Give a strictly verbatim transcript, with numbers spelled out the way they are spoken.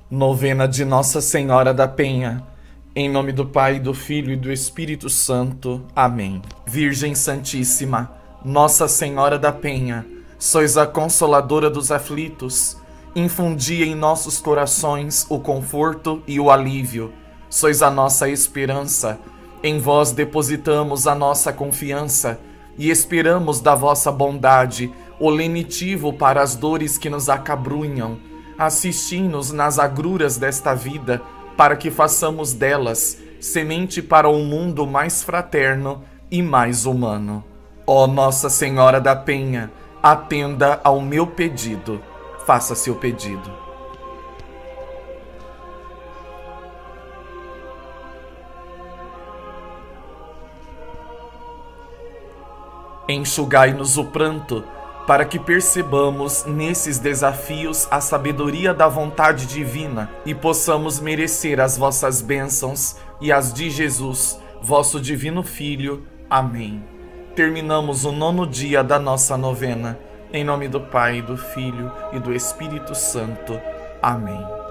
Novena de Nossa Senhora da Penha. Em nome do Pai, do Filho e do Espírito Santo. Amém. Virgem Santíssima, Nossa Senhora da Penha, sois a consoladora dos aflitos. Infundi em nossos corações o conforto e o alívio. Sois a nossa esperança. Em vós depositamos a nossa confiança e esperamos da vossa bondade o lenitivo para as dores que nos acabrunham. Assisti-nos nas agruras desta vida, para que façamos delas semente para um mundo mais fraterno e mais humano. Ó Nossa Senhora da Penha, atenda ao meu pedido. Faça seu pedido. Enxugai-nos o pranto, para que percebamos nesses desafios a sabedoria da vontade divina e possamos merecer as vossas bênçãos e as de Jesus, vosso divino Filho. Amém. Terminamos o nono dia da nossa novena. Em nome do Pai, do Filho e do Espírito Santo. Amém.